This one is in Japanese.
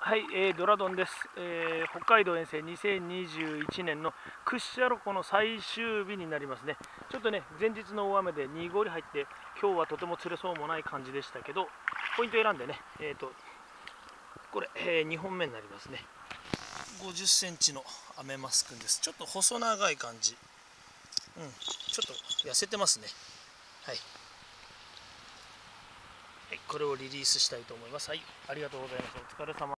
はい、ドラドンです、北海道遠征2021年の屈斜路湖の最終日になりますね。ちょっとね、前日の大雨で2合に入って、今日はとても釣れそうもない感じでしたけど、ポイント選んでね、これ、2本目になりますね。50センチのアメマス君です。ちょっと細長い感じ。ちょっと痩せてますね。はい。はい、これをリリースしたいと思います。はい、ありがとうございます。お疲れ様。